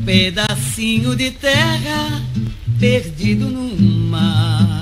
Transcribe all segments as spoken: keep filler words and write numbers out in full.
pedacinho de terra perdido no mar,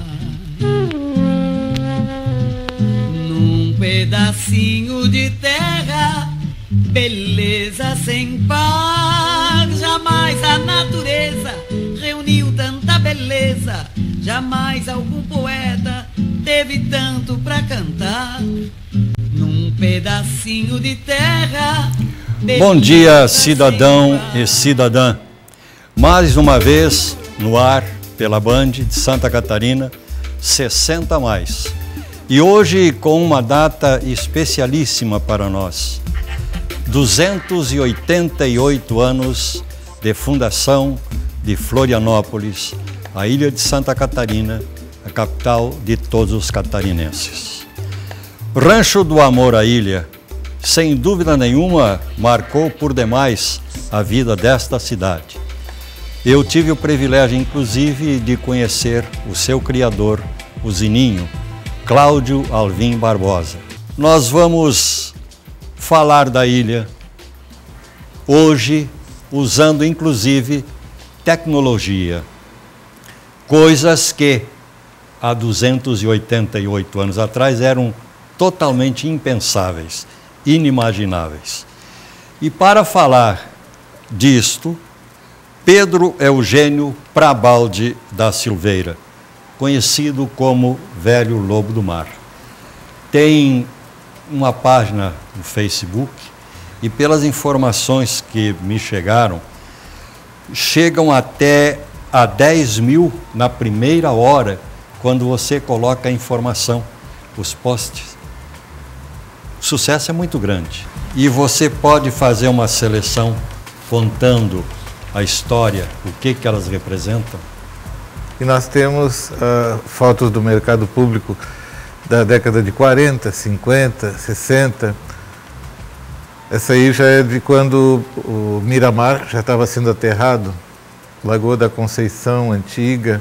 num pedacinho de terra, beleza sem par. Jamais a natureza reuniu tanta beleza, jamais algum poeta teve tanto pra cantar, num pedacinho de terra. Bom dia, cidadão e cidadã. Mais uma vez no ar pela Band de Santa Catarina, sessenta mais. E hoje com uma data especialíssima para nós. duzentos e oitenta e oito anos de fundação de Florianópolis, a ilha de Santa Catarina, a capital de todos os catarinenses. Rancho do Amor à Ilha, sem dúvida nenhuma, marcou por demais a vida desta cidade. Eu tive o privilégio, inclusive, de conhecer o seu criador, o Zininho, Cláudio Alvim Barbosa. Nós vamos falar da ilha hoje, usando inclusive tecnologia, coisas que há duzentos e oitenta e oito anos atrás eram totalmente impensáveis, inimagináveis. E para falar disto, Pedro Eugênio Prabaldi da Silveira, conhecido como Velho Lobo do Mar. Tem uma página no Facebook e, pelas informações que me chegaram, chegam até a dez mil na primeira hora quando você coloca a informação, os posts. O sucesso é muito grande e você pode fazer uma seleção contando a história, o que, que elas representam. E nós temos uh, fotos do mercado público da década de quarenta, cinquenta, sessenta. Essa aí já é de quando o Miramar já estava sendo aterrado, Lagoa da Conceição antiga.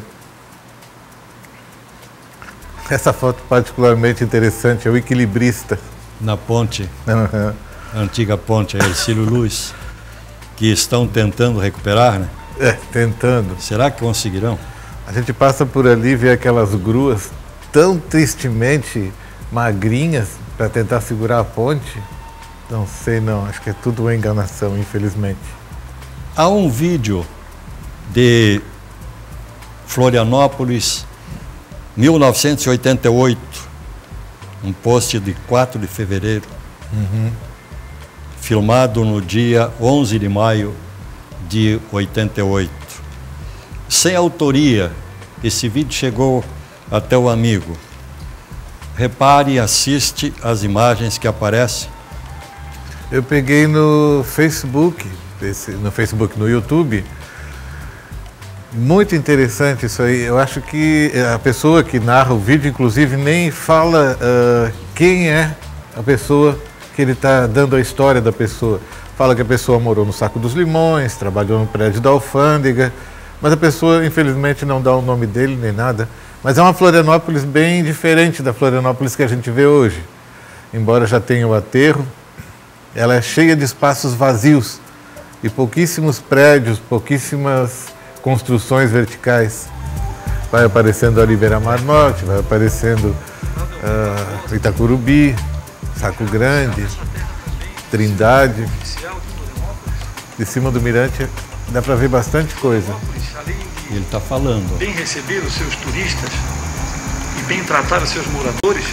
Essa foto particularmente interessante, é o equilibrista. Na ponte, Uhum. a antiga ponte, a Ercílio Luz, que estão tentando recuperar, né? É, tentando. Será que conseguirão? A gente passa por ali e vê aquelas gruas tão tristemente magrinhas para tentar segurar a ponte. Não sei não, acho que é tudo uma enganação, infelizmente. Há um vídeo de Florianópolis, mil novecentos e oitenta e oito, um post de quatro de fevereiro, Uhum. filmado no dia onze de maio de oitenta e oito. Sem autoria, esse vídeo chegou até o amigo. Repare e assiste as imagens que aparecem. Eu peguei no Facebook, esse, no Facebook, no YouTube. Muito interessante isso aí. Eu acho que a pessoa que narra o vídeo, inclusive, nem fala uh, quem é a pessoa que ele está dando a história da pessoa. Fala que a pessoa morou no Saco dos Limões, trabalhou no prédio da alfândega, mas a pessoa, infelizmente, não dá o nome dele nem nada. Mas é uma Florianópolis bem diferente da Florianópolis que a gente vê hoje. Embora já tenha o aterro, ela é cheia de espaços vazios e pouquíssimos prédios, pouquíssimas construções verticais. Vai aparecendo ali Beira-Mar Norte, vai aparecendo uh, Itacurubi, Saco Grande, Trindade. De cima do mirante dá para ver bastante coisa. Ele está falando. Bem receber os seus turistas e bem tratar os seus moradores.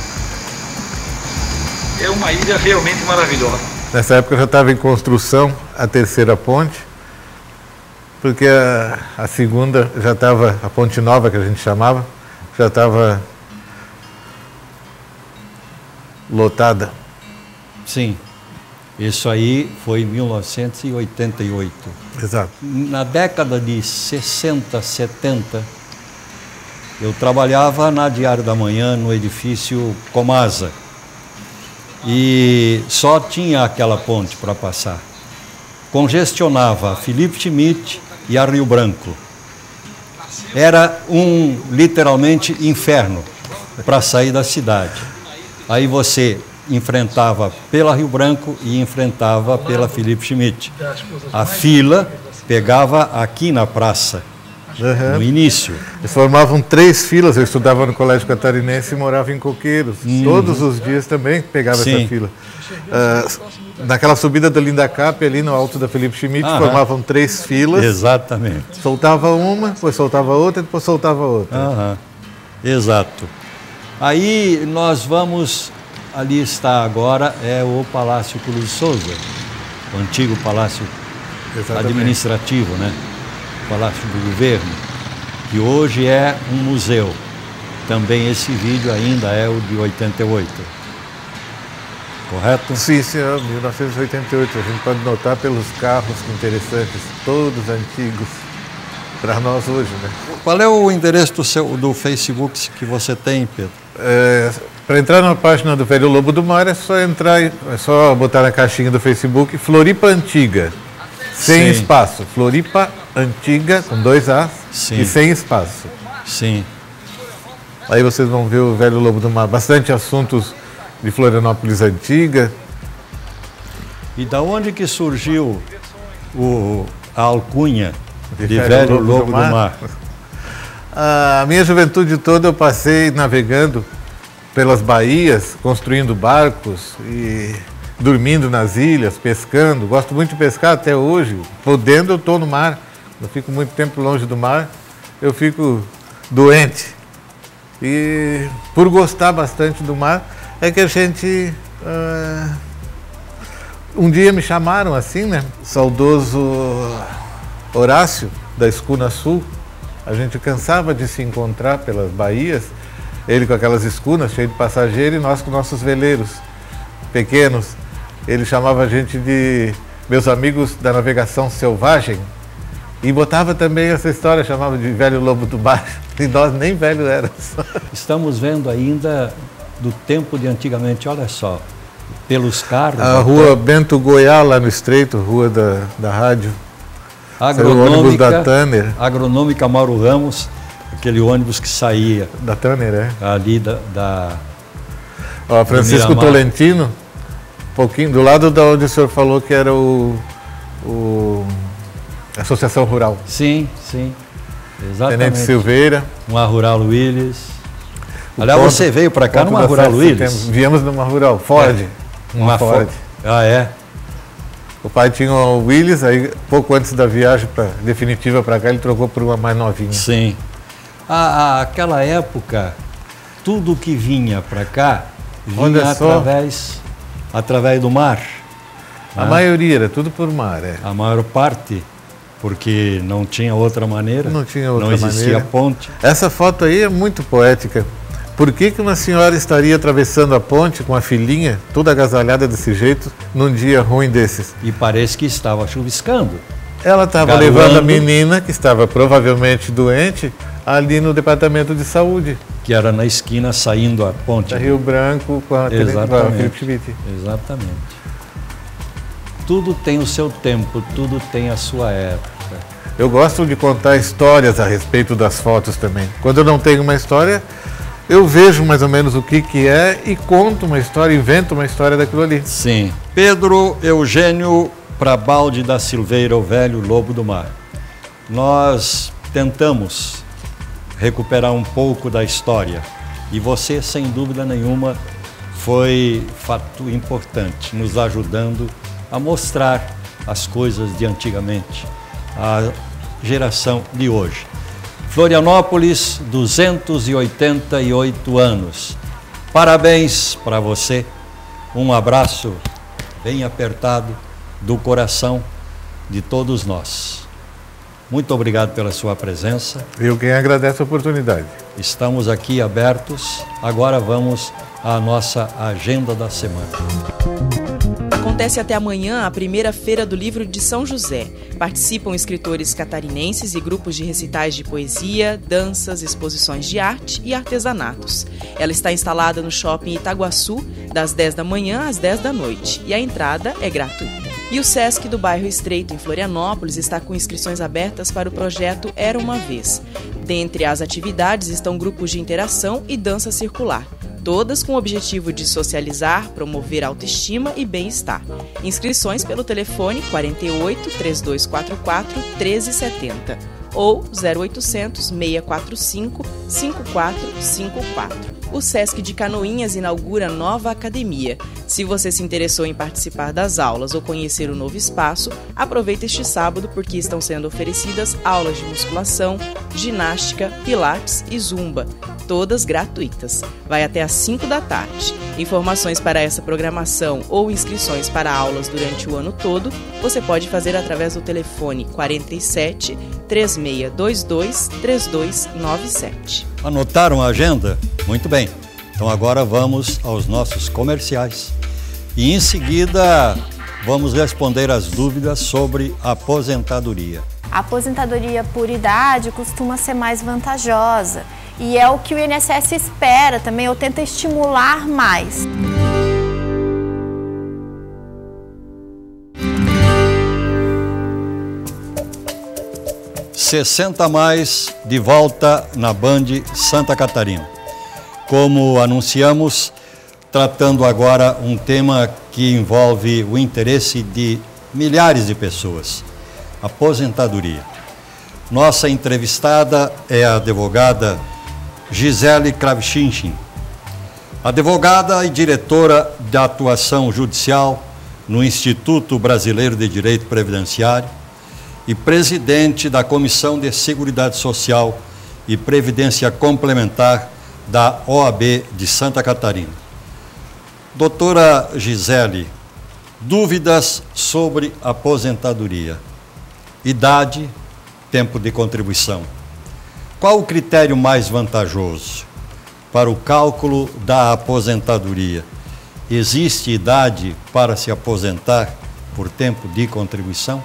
É uma ilha realmente maravilhosa. Nessa época já estava em construção a terceira ponte, porque a, a segunda já estava, a ponte nova que a gente chamava, já estava lotada. Sim, isso aí foi em mil novecentos e oitenta e oito. Exato. Na década de sessenta, setenta, eu trabalhava na Diário da Manhã, no edifício Comasa. E só tinha aquela ponte para passar. Congestionava a Felipe Schmidt e a Rio Branco. Era um, literalmente, inferno para sair da cidade. Aí você enfrentava pela Rio Branco e enfrentava pela Felipe Schmidt. A fila pegava aqui na praça, Uhum. no início. Eles formavam três filas. Eu estudava no Colégio Catarinense e morava em Coqueiros. Uhum. Todos os dias também pegava Sim. essa fila. Ah, naquela subida da Linda Cap, ali no alto da Felipe Schmidt, Aham. formavam três filas. Exatamente. Soltava uma, depois soltava outra, depois soltava outra. Aham. Exato. Aí nós vamos, ali está agora, é o Palácio Cruz de Souza, o antigo Palácio Exatamente. Administrativo, né? Palácio do Governo, que hoje é um museu. Também esse vídeo ainda é o de oitenta e oito. Correto? Sim, senhor, mil novecentos e oitenta e oito. A gente pode notar pelos carros interessantes, todos antigos, para nós hoje, né? Qual é o endereço do, seu, do Facebook que você tem, Pedro? É, para entrar na página do Velho Lobo do Mar é só entrar, é só botar na caixinha do Facebook Floripa Antiga, sem Sim. espaço. Floripa Antiga, com dois As, Sim. e sem espaço. Sim. Aí vocês vão ver o Velho Lobo do Mar, bastante assuntos de Florianópolis Antiga. E da onde que surgiu o, a alcunha de Velho Lobo do Mar? A minha juventude toda eu passei navegando pelas baías, construindo barcos e dormindo nas ilhas, pescando. Gosto muito de pescar até hoje. Podendo, eu estou no mar. Eu fico muito tempo longe do mar, eu fico doente. E por gostar bastante do mar, é que a gente... Uh, um dia me chamaram assim, né? Saudoso Horácio, da Escuna Sul. A gente cansava de se encontrar pelas baías, ele com aquelas escunas cheias de passageiros e nós com nossos veleiros pequenos. Ele chamava a gente de meus amigos da navegação selvagem e botava também essa história, chamava de Velho Lobo do Mar, e nós nem velho éramos. Estamos vendo ainda do tempo de antigamente, olha só, pelos carros. A rua Bento Goiá, lá no Estreito, rua da, da rádio. O ônibus da Tanner. Agronômica Mauro Ramos, aquele ônibus que saía Da Tanner, é. ali da... da Ó, Francisco Miramar. Tolentino, um pouquinho do lado da onde o senhor falou que era o, o Associação Rural. Sim, sim, exatamente. Tenente Silveira. Uma Rural Willis. Aliás, ponto- você veio para cá ponto numa da Rural sete de Willis? setembro. Viemos numa Rural, Ford. É. Uma, Uma Ford. Ford. Ah, é? O pai tinha o Willis, aí pouco antes da viagem pra, definitiva para cá, ele trocou por uma mais novinha. Sim. Ah, ah, aquela época, tudo que vinha para cá, vinha Olha só. através, através do mar. A né? maioria era tudo por mar, é. A maior parte, porque não tinha outra maneira. Não tinha outra Não existia maneira. ponte. Essa foto aí é muito poética. Por que que uma senhora estaria atravessando a ponte com a filhinha, toda agasalhada desse jeito, num dia ruim desses? E parece que estava chuviscando. Ela estava Garoando. levando a menina, que estava provavelmente doente, ali no departamento de saúde, Que era na esquina saindo a ponte. da Rio Branco com a, com a Exatamente. Felipe Schmidt. Exatamente. Tudo tem o seu tempo, tudo tem a sua época. Eu gosto de contar histórias a respeito das fotos também. Quando eu não tenho uma história, eu vejo mais ou menos o que, que é e conto uma história, invento uma história daquilo ali. Sim. Pedro Eugênio Prabaldi da Silveira, o Velho Lobo do Mar. Nós tentamos recuperar um pouco da história e você, sem dúvida nenhuma, foi fato importante, nos ajudando a mostrar as coisas de antigamente, a geração de hoje. Florianópolis, duzentos e oitenta e oito anos. Parabéns para você, um abraço bem apertado do coração de todos nós. Muito obrigado pela sua presença. Eu quem agradece a oportunidade. Estamos aqui abertos. Agora vamos à nossa agenda da semana. Acontece até amanhã a primeira Feira do Livro de São José. Participam escritores catarinenses e grupos de recitais de poesia, danças, exposições de arte e artesanatos. Ela está instalada no Shopping Itaguaçu, das dez da manhã às dez da noite, e a entrada é gratuita. E o Sesc do bairro Estreito, em Florianópolis, está com inscrições abertas para o projeto Era Uma Vez. Dentre as atividades estão grupos de interação e dança circular. todas com o objetivo de socializar, promover autoestima e bem-estar. Inscrições pelo telefone quarenta e oito, três dois quatro quatro, um três sete zero ou zero oitocentos, seis quatro cinco, cinco quatro cinco quatro. O Sesc de Canoinhas inaugura nova academia. Se você se interessou em participar das aulas ou conhecer o novo espaço, aproveite este sábado porque estão sendo oferecidas aulas de musculação, ginástica, pilates e zumba, todas gratuitas. Vai até às cinco da tarde. Informações para essa programação ou inscrições para aulas durante o ano todo, você pode fazer através do telefone quarenta e sete, três seis dois dois, três dois nove sete. Anotaram a agenda? Muito bem. Então agora vamos aos nossos comerciais. E em seguida vamos responder as dúvidas sobre aposentadoria. A aposentadoria por idade costuma ser mais vantajosa e é o que o I N S S espera também, ou tenta estimular mais. sessenta mais de volta na Band Santa Catarina. Como anunciamos, tratando agora um tema que envolve o interesse de milhares de pessoas, aposentadoria. Nossa entrevistada é a advogada Gisele Kravchinchin, advogada e diretora de atuação judicial no Instituto Brasileiro de Direito Previdenciário e presidente da Comissão de Seguridade Social e Previdência Complementar da O A B de Santa Catarina. Doutora Gisele, dúvidas sobre aposentadoria, idade, tempo de contribuição. Qual o critério mais vantajoso para o cálculo da aposentadoria? Existe idade para se aposentar por tempo de contribuição?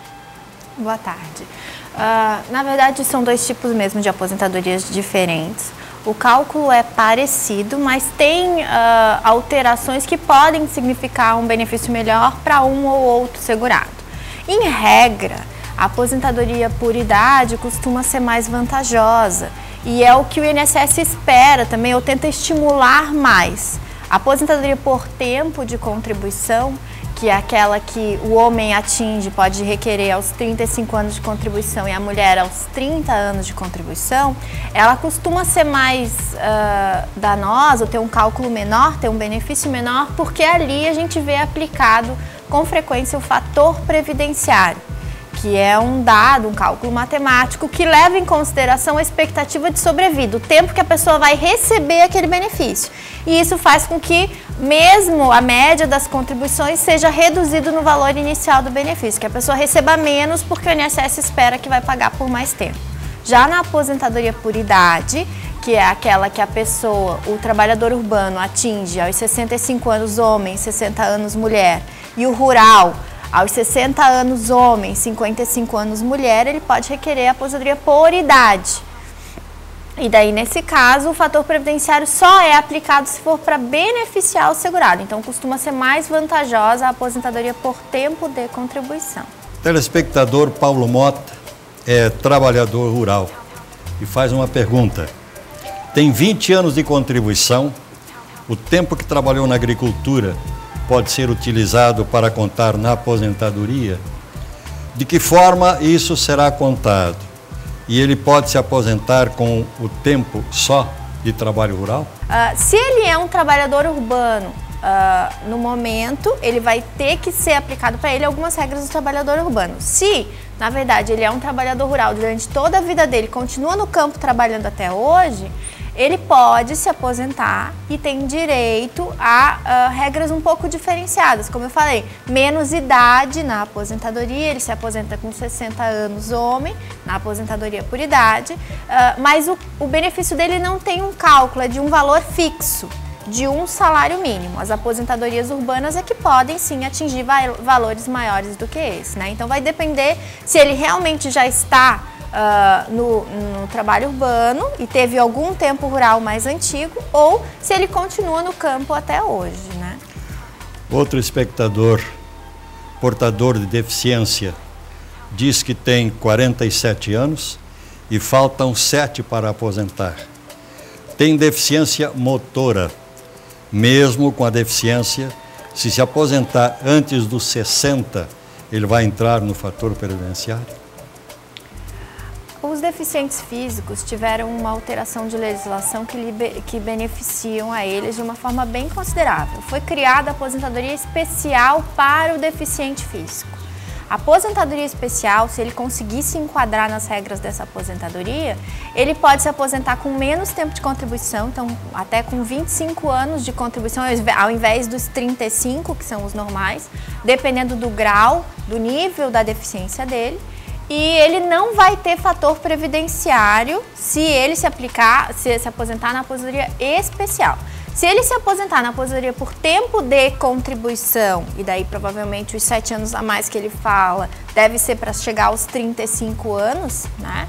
Boa tarde. Uh, na verdade, são dois tipos mesmo de aposentadorias diferentes. O cálculo é parecido, mas tem uh, alterações que podem significar um benefício melhor para um ou outro segurado. Em regra, a aposentadoria por idade costuma ser mais vantajosa e é o que o I N S S espera também, ou tenta estimular mais. A aposentadoria por tempo de contribuição, que é aquela que o homem atinge, pode requerer aos trinta e cinco anos de contribuição e a mulher aos trinta anos de contribuição, ela costuma ser mais uh, danosa, ter um cálculo menor, ter um benefício menor, porque ali a gente vê aplicado com frequência o fator previdenciário, que é um dado, um cálculo matemático que leva em consideração a expectativa de sobrevida, o tempo que a pessoa vai receber aquele benefício. E isso faz com que mesmo a média das contribuições seja reduzido no valor inicial do benefício, que a pessoa receba menos porque o I N S S espera que vai pagar por mais tempo. Já na aposentadoria por idade, que é aquela que a pessoa, o trabalhador urbano atinge aos sessenta e cinco anos homem, sessenta anos mulher, e o rural aos sessenta anos homem, cinquenta e cinco anos mulher, ele pode requerer a aposentadoria por idade. E daí, nesse caso, o fator previdenciário só é aplicado se for para beneficiar o segurado. Então, costuma ser mais vantajosa a aposentadoria por tempo de contribuição. Telespectador Paulo Mota é trabalhador rural e faz uma pergunta. Tem vinte anos de contribuição, o tempo que trabalhou na agricultura pode ser utilizado para contar na aposentadoria? De que forma isso será contado? E ele pode se aposentar com o tempo só de trabalho rural? Uh, se ele é um trabalhador urbano, uh, no momento, ele vai ter que ser aplicado para ele algumas regras do trabalhador urbano. Se, na verdade, ele é um trabalhador rural durante toda a vida dele, continua no campo trabalhando até hoje, ele pode se aposentar e tem direito a uh, regras um pouco diferenciadas. Como eu falei, menos idade na aposentadoria, ele se aposenta com sessenta anos homem, na aposentadoria por idade, uh, mas o, o benefício dele não tem um cálculo, é de um valor fixo, de um salário mínimo. As aposentadorias urbanas é que podem sim atingir va valores maiores do que esse, né? Então vai depender se ele realmente já está Uh, no, no trabalho urbano e teve algum tempo rural mais antigo, ou se ele continua no campo até hoje, né? Outro espectador, portador de deficiência, diz que tem quarenta e sete anos e faltam sete para aposentar. Tem deficiência motora mesmo com a deficiência, se se aposentar antes dos sessenta, ele vai entrar no fator previdenciário? Os deficientes físicos tiveram uma alteração de legislação que, libe, que beneficiam a eles de uma forma bem considerável. Foi criada a aposentadoria especial para o deficiente físico. A aposentadoria especial, se ele conseguir se enquadrar nas regras dessa aposentadoria, ele pode se aposentar com menos tempo de contribuição, então até com vinte e cinco anos de contribuição, ao invés dos trinta e cinco, que são os normais, dependendo do grau, do nível da deficiência dele. E ele não vai ter fator previdenciário se ele se aplicar, se, se aposentar na aposentadoria especial. Se ele se aposentar na aposentadoria por tempo de contribuição, e daí provavelmente os sete anos a mais que ele fala deve ser para chegar aos trinta e cinco anos, né?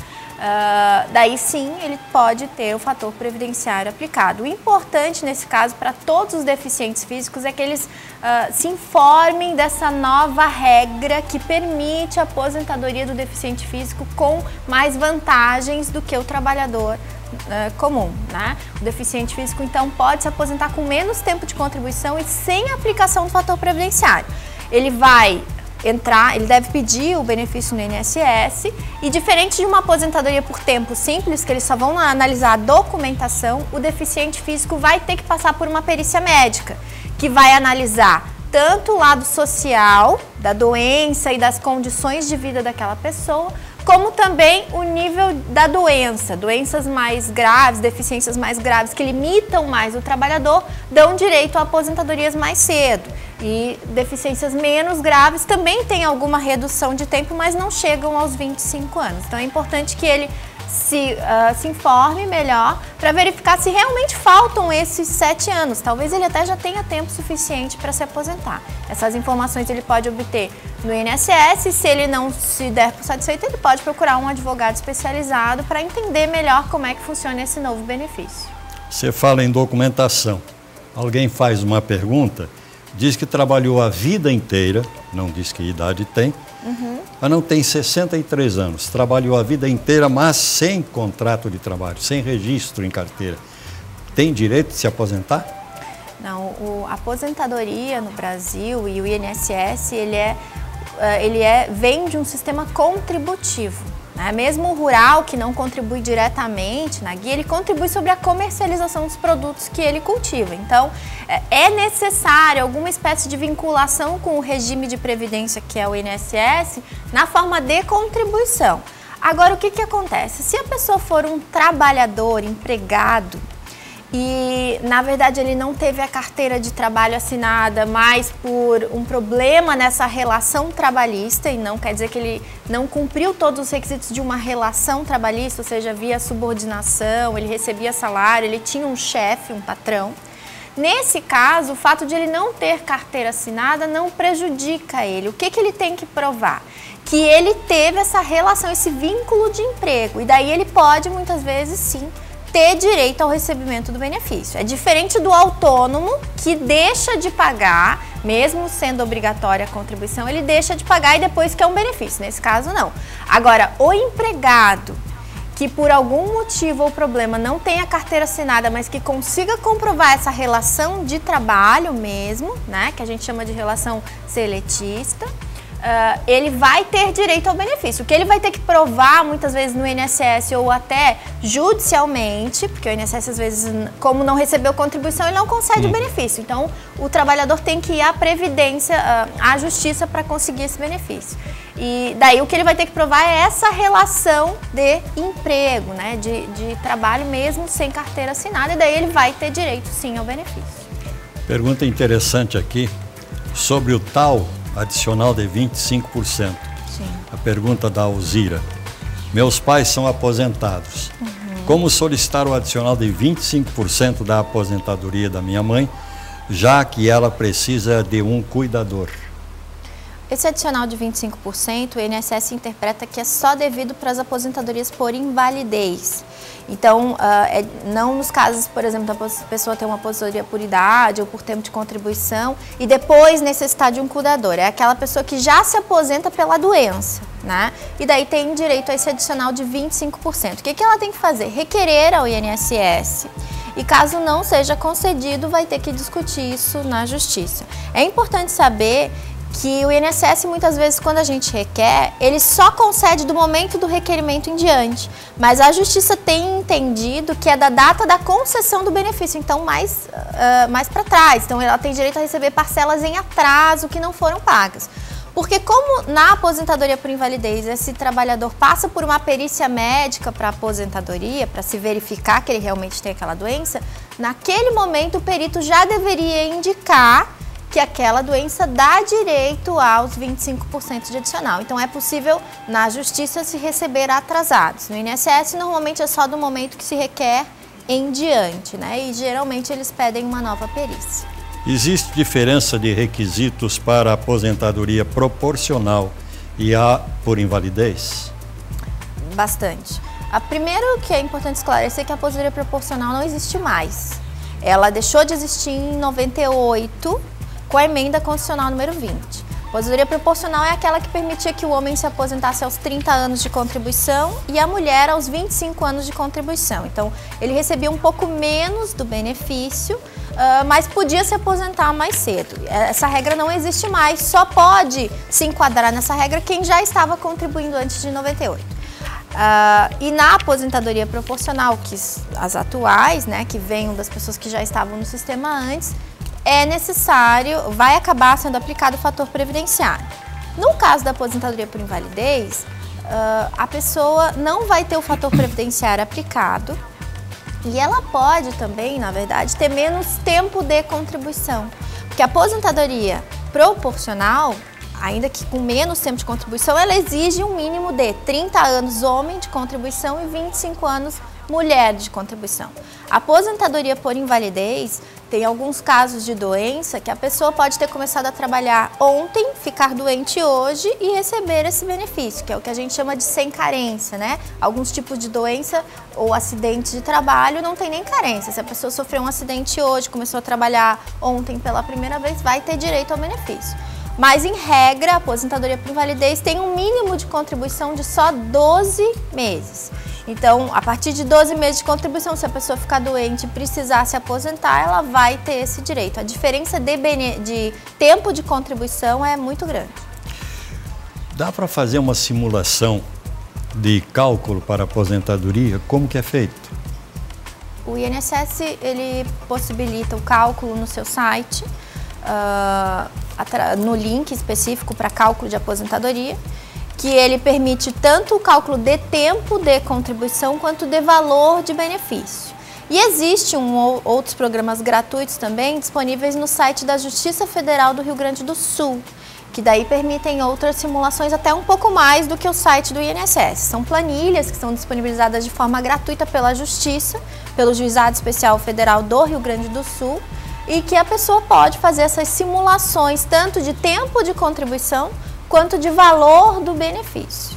Uh, daí sim ele pode ter o fator previdenciário aplicado. O importante nesse caso para todos os deficientes físicos é que eles uh, se informem dessa nova regra que permite a aposentadoria do deficiente físico com mais vantagens do que o trabalhador uh, comum, né? O deficiente físico então pode se aposentar com menos tempo de contribuição e sem aplicação do fator previdenciário. Ele vai entrar, ele deve pedir o benefício no I N S S e, diferente de uma aposentadoria por tempo simples, que eles só vão analisar a documentação, o deficiente físico vai ter que passar por uma perícia médica, que vai analisar tanto o lado social da doença e das condições de vida daquela pessoa, como também o nível da doença. Doenças mais graves, deficiências mais graves que limitam mais o trabalhador, dão direito a aposentadorias mais cedo. E deficiências menos graves também têm alguma redução de tempo, mas não chegam aos vinte e cinco anos. Então é importante que ele se, uh, se informe melhor para verificar se realmente faltam esses sete anos. Talvez ele até já tenha tempo suficiente para se aposentar. Essas informações ele pode obter no I N S S, e se ele não se der por satisfeito, ele pode procurar um advogado especializado para entender melhor como é que funciona esse novo benefício. Você fala em documentação. Alguém faz uma pergunta, diz que trabalhou a vida inteira, não diz que idade tem, uhum. mas não tem sessenta e três anos, trabalhou a vida inteira, mas sem contrato de trabalho, sem registro em carteira. Tem direito de se aposentar? Não, o, a aposentadoria no Brasil e o I N S S, ele, é, ele é, vem de um sistema contributivo. Né? Mesmo o rural, que não contribui diretamente na guia, ele contribui sobre a comercialização dos produtos que ele cultiva. Então, é necessário alguma espécie de vinculação com o regime de previdência, que é o I N S S, na forma de contribuição. Agora, o que que acontece? Se a pessoa for um trabalhador, empregado, e, na verdade, ele não teve a carteira de trabalho assinada, mas por um problema nessa relação trabalhista, e não quer dizer que ele não cumpriu todos os requisitos de uma relação trabalhista, ou seja, via subordinação, ele recebia salário, ele tinha um chefe, um patrão. Nesse caso, o fato de ele não ter carteira assinada não prejudica ele. O que que ele tem que provar? Que ele teve essa relação, esse vínculo de emprego, e daí ele pode, muitas vezes, sim, ter direito ao recebimento do benefício. É diferente do autônomo, que deixa de pagar, mesmo sendo obrigatória a contribuição, ele deixa de pagar e depois quer um benefício. Nesse caso, não. Agora, o empregado que por algum motivo ou problema não tem a carteira assinada, mas que consiga comprovar essa relação de trabalho mesmo, né, que a gente chama de relação seletista, Uh, ele vai ter direito ao benefício. O que ele vai ter que provar, muitas vezes no I N S S ou até judicialmente, porque o I N S S, às vezes, como não recebeu contribuição, ele não concede hum. o benefício. Então, o trabalhador tem que ir à Previdência, uh, à Justiça, para conseguir esse benefício. E daí o que ele vai ter que provar é essa relação de emprego, né, de, de trabalho mesmo sem carteira assinada, e daí ele vai ter direito, sim, ao benefício. Pergunta interessante aqui sobre o tal adicional de vinte e cinco por cento. Sim. A pergunta da Alzira. Meus pais são aposentados. Uhum. Como solicitar o adicional de vinte e cinco por cento da aposentadoria da minha mãe, já que ela precisa de um cuidador? Esse adicional de vinte e cinco por cento, o I N S S interpreta que é só devido para as aposentadorias por invalidez. Então, uh, é, não nos casos, por exemplo, da pessoa ter uma aposentadoria por idade ou por tempo de contribuição e depois necessitar de um cuidador. É aquela pessoa que já se aposenta pela doença, né? E daí tem direito a esse adicional de vinte e cinco por cento. O que que ela tem que fazer? Requerer ao I N S S e caso não seja concedido, vai ter que discutir isso na Justiça. É importante saber que o I N S S, muitas vezes, quando a gente requer, ele só concede do momento do requerimento em diante, mas a Justiça tem entendido que é da data da concessão do benefício, então mais, uh, mais para trás. Então ela tem direito a receber parcelas em atraso que não foram pagas. Porque como na aposentadoria por invalidez esse trabalhador passa por uma perícia médica para aposentadoria, para se verificar que ele realmente tem aquela doença, naquele momento o perito já deveria indicar que aquela doença dá direito aos vinte e cinco por cento de adicional. Então é possível na Justiça se receber atrasados. No I N S S normalmente é só do momento que se requer em diante, né? E geralmente eles pedem uma nova perícia. Existe diferença de requisitos para a aposentadoria proporcional e a por invalidez? Bastante. A primeiro que é importante esclarecer é que a aposentadoria proporcional não existe mais. Ela deixou de existir em noventa e oito com a emenda constitucional número vinte. A aposentadoria proporcional é aquela que permitia que o homem se aposentasse aos trinta anos de contribuição e a mulher aos vinte e cinco anos de contribuição. Então, ele recebia um pouco menos do benefício, uh, mas podia se aposentar mais cedo. Essa regra não existe mais, só pode se enquadrar nessa regra quem já estava contribuindo antes de noventa e oito. Uh, e na aposentadoria proporcional, que as atuais, né, que vêm das pessoas que já estavam no sistema antes, é necessário, vai acabar sendo aplicado o fator previdenciário. No caso da aposentadoria por invalidez, uh, a pessoa não vai ter o fator previdenciário aplicado e ela pode também, na verdade, ter menos tempo de contribuição. Porque a aposentadoria proporcional, ainda que com menos tempo de contribuição, ela exige um mínimo de trinta anos homem de contribuição e vinte e cinco anos mulher de contribuição. A aposentadoria por invalidez tem alguns casos de doença que a pessoa pode ter começado a trabalhar ontem, ficar doente hoje e receber esse benefício, que é o que a gente chama de sem carência, né? Alguns tipos de doença ou acidente de trabalho não tem nem carência. Se a pessoa sofreu um acidente hoje, começou a trabalhar ontem pela primeira vez, vai ter direito ao benefício. Mas, em regra, a aposentadoria por invalidez tem um mínimo de contribuição de só doze meses. Então, a partir de doze meses de contribuição, se a pessoa ficar doente e precisar se aposentar, ela vai ter esse direito. A diferença de, de tempo de contribuição é muito grande. Dá para fazer uma simulação de cálculo para aposentadoria? Como que é feito? O I N S S, ele possibilita o cálculo no seu site, uh, no link específico para cálculo de aposentadoria, que ele permite tanto o cálculo de tempo de contribuição quanto de valor de benefício. E existem um, outros programas gratuitos também disponíveis no site da Justiça Federal do Rio Grande do Sul, que daí permitem outras simulações até um pouco mais do que o site do I N S S. São planilhas que são disponibilizadas de forma gratuita pela Justiça, pelo Juizado Especial Federal do Rio Grande do Sul, e que a pessoa pode fazer essas simulações tanto de tempo de contribuição quanto de valor do benefício.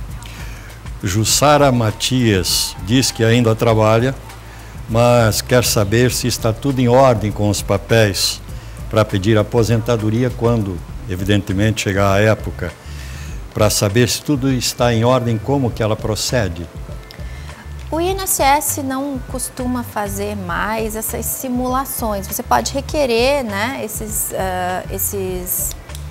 Jussara Matias diz que ainda trabalha, mas quer saber se está tudo em ordem com os papéis para pedir aposentadoria quando, evidentemente, chegar a época, para saber se tudo está em ordem, como que ela procede. O I N S S não costuma fazer mais essas simulações. Você pode requerer, né, esses, uh, esses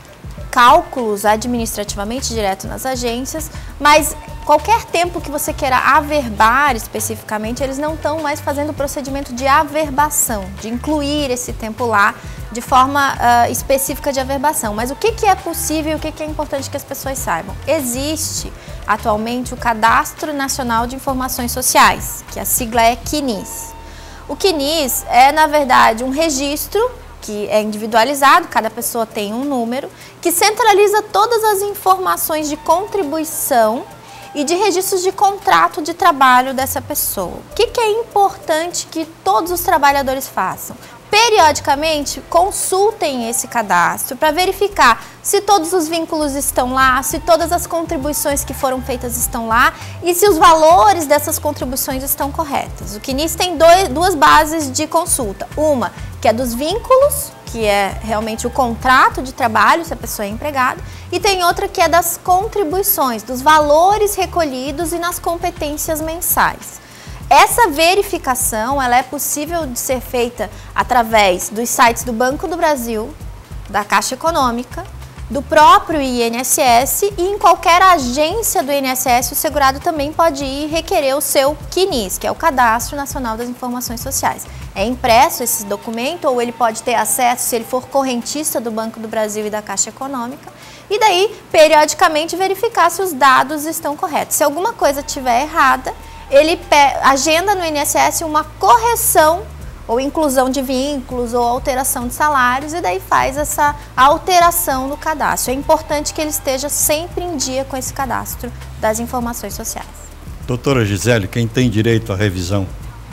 cálculos administrativamente direto nas agências, mas qualquer tempo que você queira averbar especificamente, eles não estão mais fazendo o procedimento de averbação, de incluir esse tempo lá de forma uh, específica de averbação. Mas o que, que é possível e o que, que é importante que as pessoas saibam? Existe atualmente o Cadastro Nacional de Informações Sociais, que a sigla é C N I S. O C N I S é, na verdade, um registro que é individualizado, cada pessoa tem um número, que centraliza todas as informações de contribuição e de registros de contrato de trabalho dessa pessoa. O que, que é importante que todos os trabalhadores façam? Periodicamente, consultem esse cadastro para verificar se todos os vínculos estão lá, se todas as contribuições que foram feitas estão lá e se os valores dessas contribuições estão corretas. O C N I S tem dois, duas bases de consulta. Uma, que é dos vínculos, que é realmente o contrato de trabalho, se a pessoa é empregada, e tem outra que é das contribuições, dos valores recolhidos e nas competências mensais. essa verificação ela é possível de ser feita através dos sites do Banco do Brasil, da Caixa Econômica, do próprio I N S S, e em qualquer agência do I N S S o segurado também pode ir requerer o seu C N I S, que é o Cadastro Nacional das Informações Sociais. É impresso esse documento, ou ele pode ter acesso se ele for correntista do Banco do Brasil e da Caixa Econômica, e daí periodicamente verificar se os dados estão corretos. Se alguma coisa estiver errada, ele agenda no I N S S uma correção ou inclusão de vínculos ou alteração de salários, e daí faz essa alteração no cadastro. É importante que ele esteja sempre em dia com esse cadastro das informações sociais. Doutora Gisele, quem tem direito à revisão?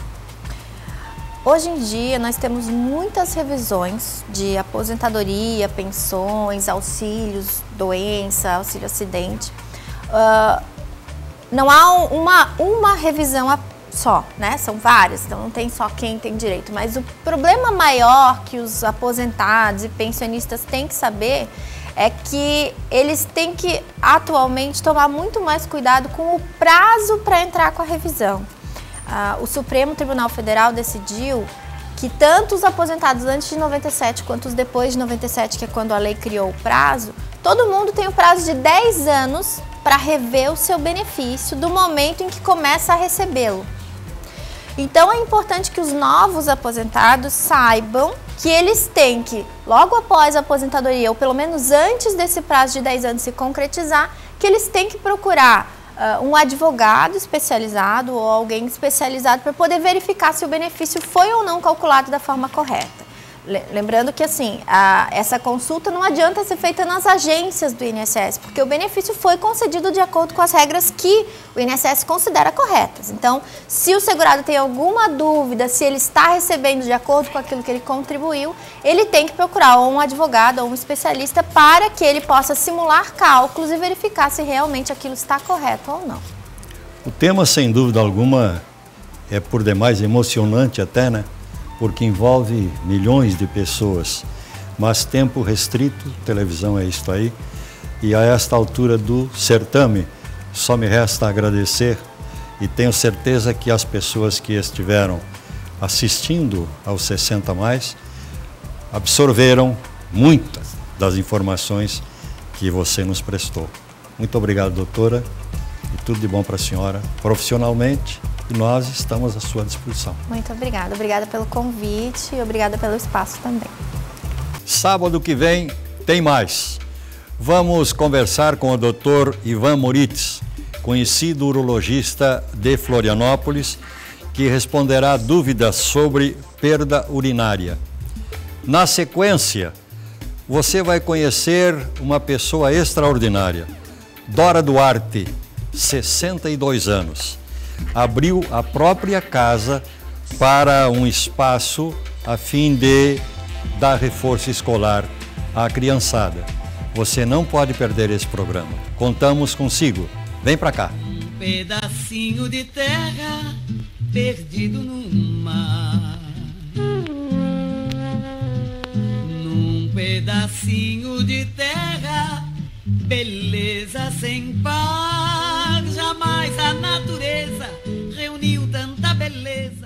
Hoje em dia nós temos muitas revisões de aposentadoria, pensões, auxílios, doença, auxílio acidente. Uh, não há uma, uma revisão a só, né? São várias, então não tem só quem tem direito. Mas o problema maior que os aposentados e pensionistas têm que saber é que eles têm que atualmente tomar muito mais cuidado com o prazo para entrar com a revisão. Ah, o Supremo Tribunal Federal decidiu que tanto os aposentados antes de noventa e sete quanto os depois de noventa e sete, que é quando a lei criou o prazo, todo mundo tem o prazo de dez anos para rever o seu benefício do momento em que começa a recebê-lo. Então é importante que os novos aposentados saibam que eles têm que, logo após a aposentadoria, ou pelo menos antes desse prazo de dez anos se concretizar, que eles têm que procurar uh, um advogado especializado ou alguém especializado para poder verificar se o benefício foi ou não calculado da forma correta. Lembrando que assim, a, essa consulta não adianta ser feita nas agências do I N S S, porque o benefício foi concedido de acordo com as regras que o I N S S considera corretas. Então, se o segurado tem alguma dúvida, se ele está recebendo de acordo com aquilo que ele contribuiu, ele tem que procurar ou um advogado ou um especialista para que ele possa simular cálculos e verificar se realmente aquilo está correto ou não. O tema, sem dúvida alguma, é por demais emocionante até, né? Porque envolve milhões de pessoas, mas tempo restrito, televisão é isto aí, e a esta altura do certame, só me resta agradecer, e tenho certeza que as pessoas que estiveram assistindo aos sessenta mais, absorveram muitas das informações que você nos prestou. Muito obrigado, doutora, e tudo de bom para a senhora, profissionalmente. E nós estamos à sua disposição. Muito obrigada. Obrigada pelo convite e obrigada pelo espaço também. Sábado que vem tem mais. Vamos conversar com o doutor Ivan Moritz, conhecido urologista de Florianópolis, que responderá dúvidas sobre perda urinária. Na sequência, você vai conhecer uma pessoa extraordinária, Dora Duarte, sessenta e dois anos. Abriu a própria casa para um espaço a fim de dar reforço escolar à criançada. Você não pode perder esse programa. Contamos consigo. Vem pra cá. Um pedacinho de terra perdido no mar. Num pedacinho de terra, beleza sem par. Jamais a natureza reuniu tanta beleza.